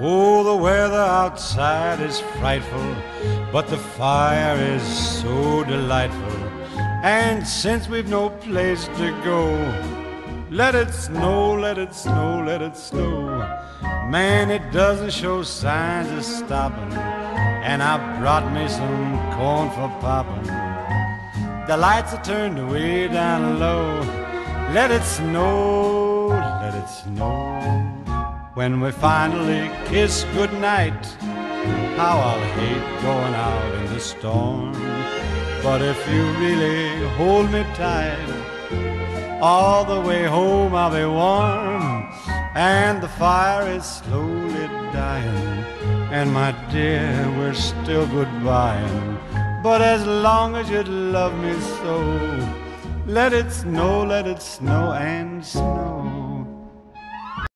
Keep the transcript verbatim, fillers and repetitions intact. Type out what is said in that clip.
Oh, the weather outside is frightful, but the fire is so delightful. And since we've no place to go, let it snow, let it snow, let it snow. Man, it doesn't show signs of stopping, and I brought me some corn for popping. The lights are turned way down low. Let it snow, let it snow. When we finally kiss goodnight, how I'll hate going out in the storm. But if you really hold me tight, all the way home I'll be warm. And the fire is slowly dying, and my dear, we're still goodbying. But as long as you love me so, let it snow, let it snow and snow.